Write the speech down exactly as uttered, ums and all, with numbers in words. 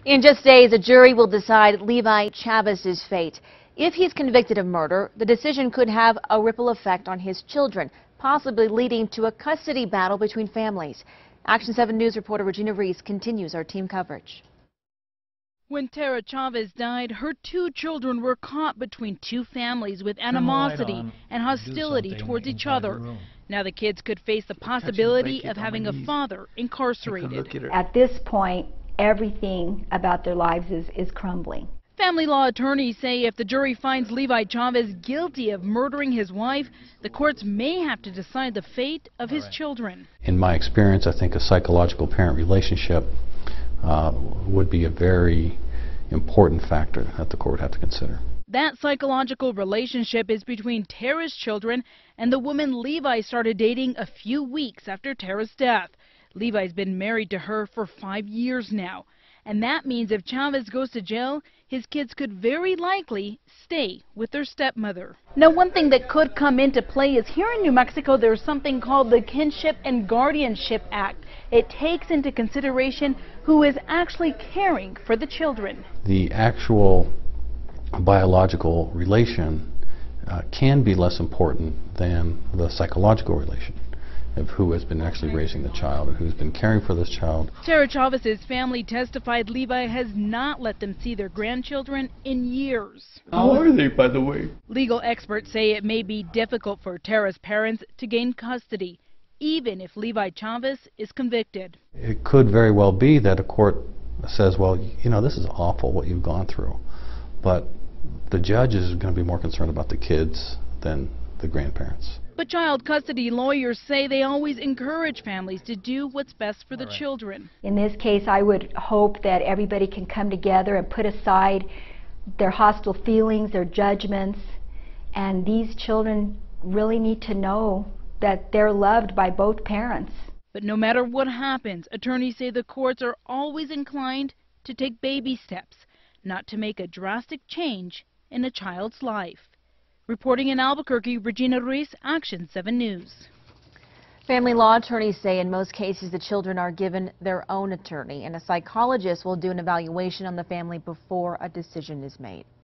In just days, a jury will decide Levi Chavez's fate. If he's convicted of murder, the decision could have a ripple effect on his children, possibly leading to a custody battle between families. Action seven News reporter Regina Reese continues our team coverage. When Tara Chavez died, her two children were caught between two families with animosity and hostility towards each other. Now the kids could face the possibility of having a father incarcerated. At this point, everything about their lives is, is crumbling. Family law attorneys say if the jury finds Levi Chavez guilty of murdering his wife, the courts may have to decide the fate of his children. In my experience, I think a psychological parent relationship uh, would be a very important factor that the court would have to consider. That psychological relationship is between Tara's children and the woman Levi started dating a few weeks after Tara's death. Levi's been married to her for five years now, and that means if Chavez goes to jail, his kids could very likely stay with their stepmother. Now, one thing that could come into play is here in New Mexico, there's something called the Kinship and Guardianship Act. It takes into consideration who is actually caring for the children. The actual biological relation uh, can be less important than the psychological relation of who has been actually raising the child and who's been caring for this child. Tara Chavez's family testified Levi has not let them see their grandchildren in years. How are they, by the way? Legal experts say it may be difficult for Tara's parents to gain custody, even if Levi Chavez is convicted. It could very well be that a court says, well, you know, this is awful what you've gone through, but the judge is going to be more concerned about the kids than the grandparents. But child custody lawyers say they always encourage families to do what's best for the right. children. In this case, I would hope that everybody can come together and put aside their hostile feelings, their judgments, and these children really need to know that they're loved by both parents. But no matter what happens, attorneys say the courts are always inclined to take baby steps, not to make a drastic change in a child's life. Reporting in Albuquerque, Regina Ruiz, Action seven News. Family law attorneys say in most cases the children are given their own attorney, and a psychologist will do an evaluation on the family before a decision is made.